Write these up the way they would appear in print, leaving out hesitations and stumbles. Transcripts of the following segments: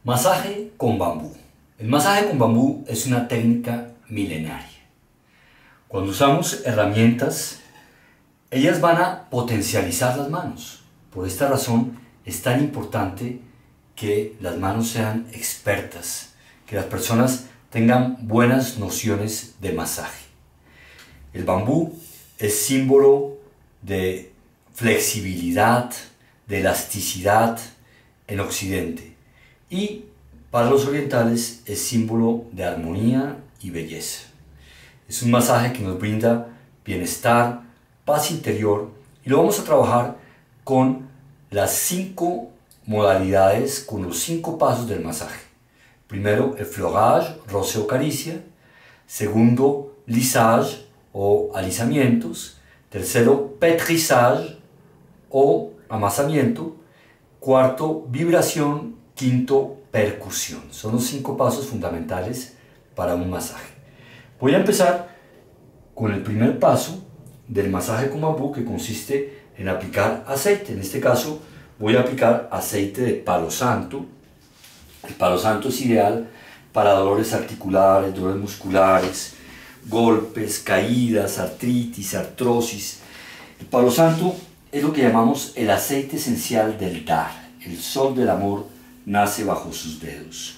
Masaje con bambú. El masaje con bambú es una técnica milenaria. Cuando usamos herramientas, ellas van a potencializar las manos. Por esta razón es tan importante que las manos sean expertas, que las personas tengan buenas nociones de masaje. El bambú es símbolo de flexibilidad, de elasticidad en Occidente, y para los orientales es símbolo de armonía y belleza. Es un masaje que nos brinda bienestar, paz interior, y lo vamos a trabajar con las 5 modalidades, con los 5 pasos del masaje. Primero, effleurage, roce o caricia. Segundo, lissage o alisamientos. Tercero, pétrissage o amasamiento. Cuarto, vibración. Quinto, percusión. Son los 5 pasos fundamentales para un masaje. Voy a empezar con el primer paso del masaje con bambú, que consiste en aplicar aceite. En este caso voy a aplicar aceite de palo santo. El palo santo es ideal para dolores articulares, dolores musculares, golpes, caídas, artritis, artrosis. El palo santo es lo que llamamos el aceite esencial del dar. El sol del amor nace bajo sus dedos.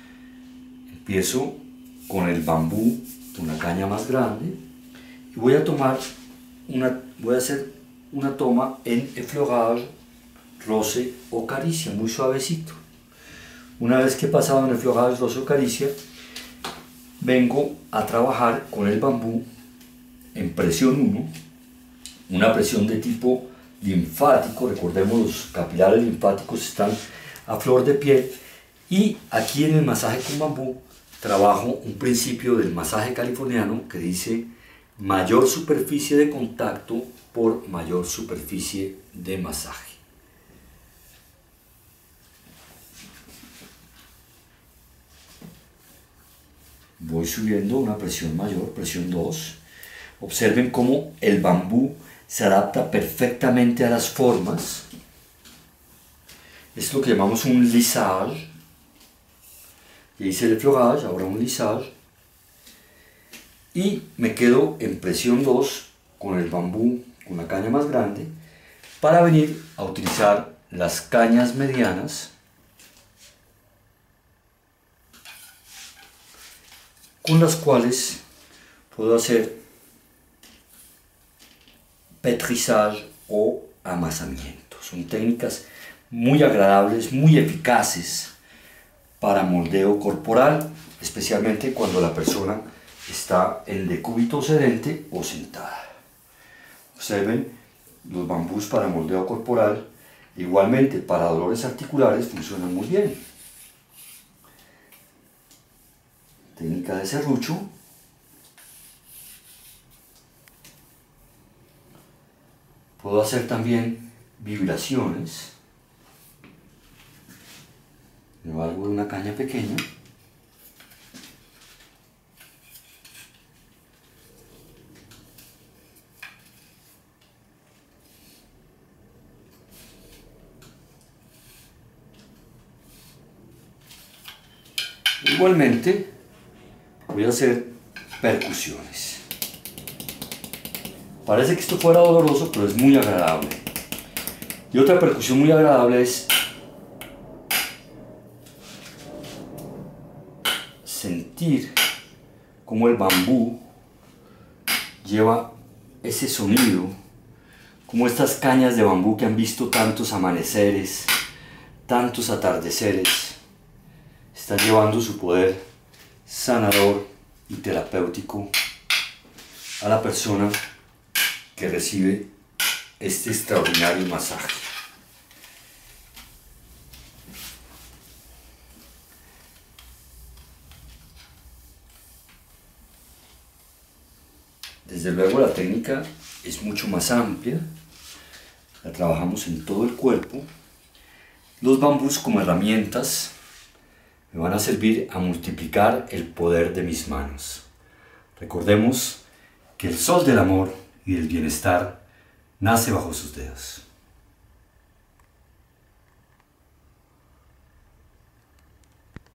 Empiezo con el bambú, una caña más grande, y voy a hacer una toma en effleurage, roce o caricia, muy suavecito. Una vez que he pasado en effleurage, roce o caricia, vengo a trabajar con el bambú en presión 1, una presión de tipo linfático. Recordemos, los capilares linfáticos están a flor de piel, y aquí en el masaje con bambú trabajo un principio del masaje californiano que dice: mayor superficie de contacto por mayor superficie de masaje. Voy subiendo una presión mayor, presión 2. Observen cómo el bambú se adapta perfectamente a las formas. Es lo que llamamos un lissage. Ya hice el effleurage, ahora un lissage. Y me quedo en presión 2 con el bambú, con la caña más grande, para venir a utilizar las cañas medianas con las cuales puedo hacer pétrissage o amasamiento. Son técnicas muy agradables, muy eficaces para moldeo corporal, especialmente cuando la persona está en decúbito sedente o sentada. Observen, los bambús para moldeo corporal, igualmente para dolores articulares, funcionan muy bien. Técnica de serrucho. Puedo hacer también vibraciones. Me valgo de una caña pequeña. Igualmente voy a hacer percusiones. Parece que esto fuera doloroso, pero es muy agradable. Y otra percusión muy agradable es sentir cómo el bambú lleva ese sonido, como estas cañas de bambú que han visto tantos amaneceres, tantos atardeceres, están llevando su poder sanador y terapéutico a la persona que recibe este extraordinario masaje. Desde luego la técnica es mucho más amplia, la trabajamos en todo el cuerpo. Los bambús como herramientas me van a servir a multiplicar el poder de mis manos. Recordemos que el sol del amor y del bienestar nace bajo sus dedos.